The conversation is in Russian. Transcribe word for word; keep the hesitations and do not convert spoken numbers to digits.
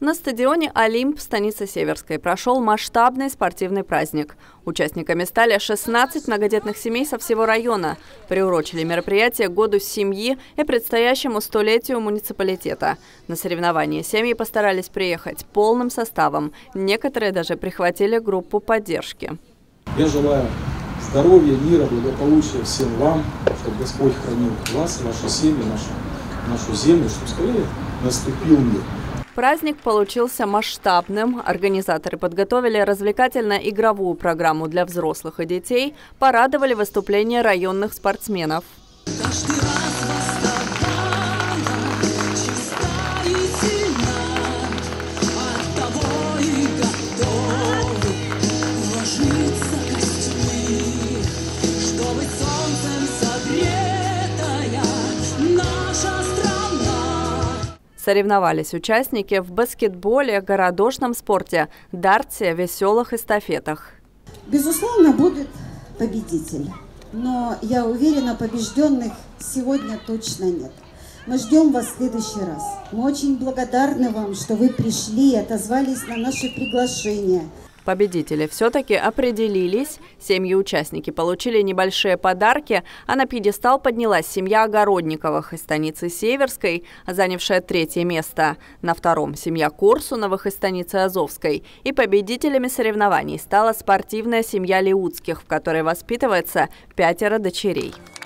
На стадионе «Олимп» станицы Северской прошел масштабный спортивный праздник. Участниками стали шестнадцать многодетных семей со всего района. Приурочили мероприятие к году семьи и предстоящему столетию муниципалитета. На соревнования семьи постарались приехать полным составом. Некоторые даже прихватили группу поддержки. Я желаю здоровья, мира, благополучия всем вам, чтобы Господь хранил вас, ваши семьи, нашу, нашу землю, чтобы скорее наступил мир. Праздник получился масштабным. Организаторы подготовили развлекательно-игровую программу для взрослых и детей, порадовали выступления районных спортсменов. Соревновались участники в баскетболе, городошном спорте, дартсе, веселых эстафетах. Безусловно, будет победитель, но я уверена, побежденных сегодня точно нет. Мы ждем вас в следующий раз. Мы очень благодарны вам, что вы пришли и отозвались на наше приглашение. Победители все-таки определились. Семьи-участники получили небольшие подарки, а на пьедестал поднялась семья Огородниковых из станицы Северской, занявшая третье место. На втором – семья Корсуновых из станицы Азовской. И победителями соревнований стала спортивная семья Леутских, в которой воспитывается пятеро дочерей.